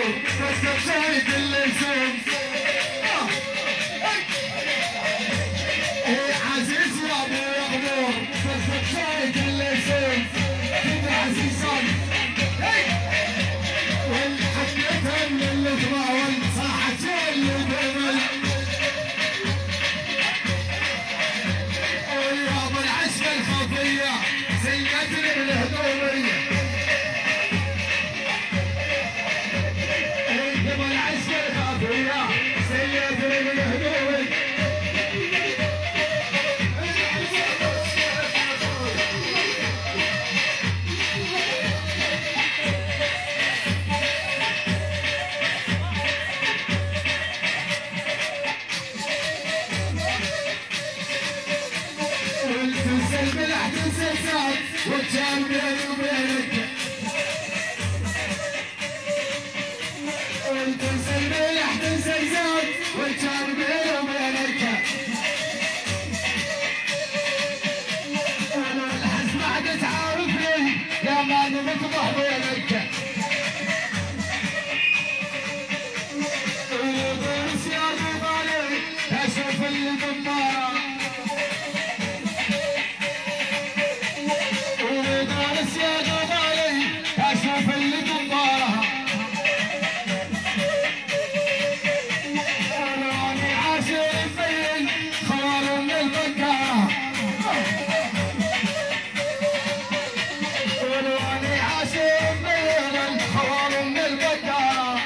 غمور بس بشايد اللسان عزيز يا ابو غمور بس بشايد اللسان كده عزيزان والحكيتها من الغبا والصاحة اللي بمل ويا ابو العشق الخفية سيدنا الهدومية ابو العشق الخفية سيدنا الهدومية وكان بيني وبينك تنسى الملح تنسى الزاد وكان بيني وبينك انا الحس بعد تعارفني يا ما نمت بحضينك بس يا غالي اشوف الدمارة اشوف اللي جمبارها ولوني عاشر مبين خوار من البكاره ولوني عاشر مبين خوار من البكاره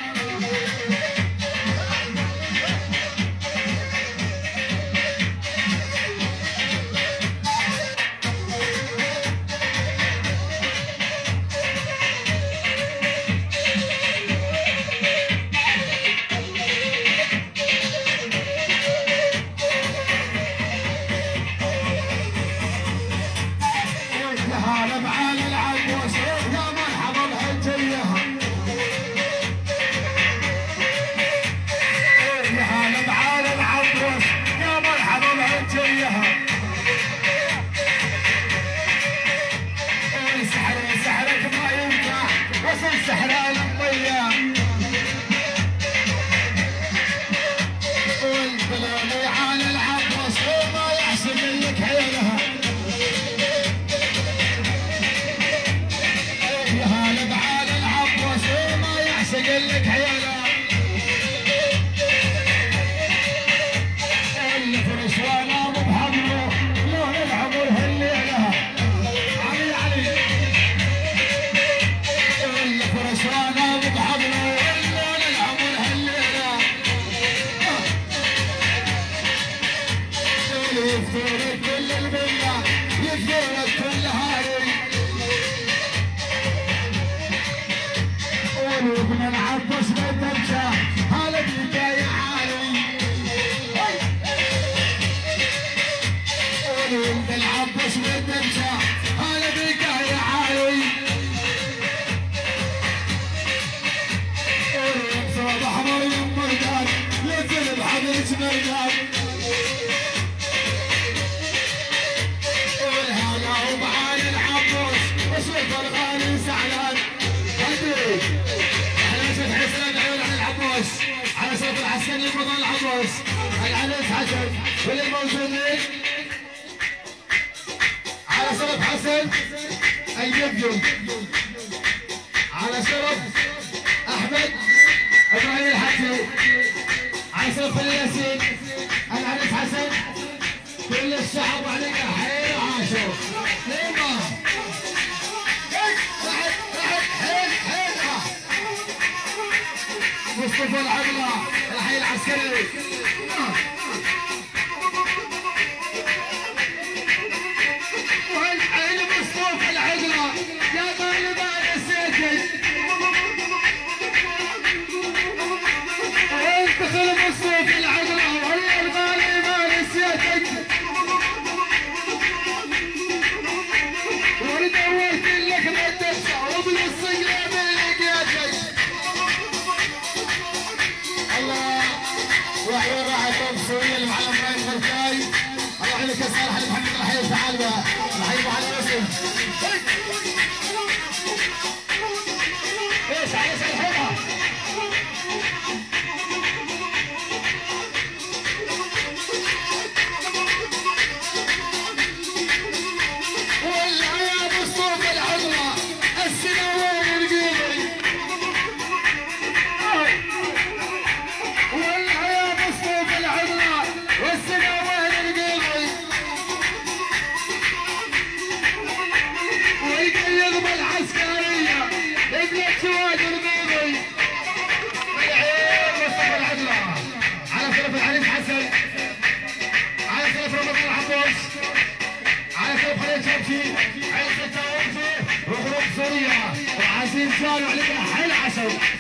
سحران المية والبلالي على العباس وما يحسب لك حيلها يا هالب على العباس وما يحسب لك حيلها الفرش وانا مبحضره لون العمر هالليلة وانا بحضره اللون العمر هالليله يفترك كل البنيه يفترك كل هاري وابن العباس بالدرجه هلا بدايه عالي وابن العباس بالدرجه هلا بدايه عالي بحضر المردان ينزل بحضرة مردان والهلا وبعالي العباس وشوف الغالي زعلان هدي على صوت حسن عيون على العباس على صوت العسكري رمضان العباس العنيس حسن واللي موجودين على صوت حسن اليبيوم على شرف احمد ابراهيم الحكي على صوت الياسين العنيس حسن كل الشعب عليك حيل عاشور ليما مصطفى العبلة الحي العسكري والحي مصطفى العبلة يا غالب على سيدي دخل مصطفى العبلة وهي الغالب على سيدك ودورت لك مدرسة وبالصيغة ملك يا جاي الله وحي راح زين سؤال وعليك حيل عسل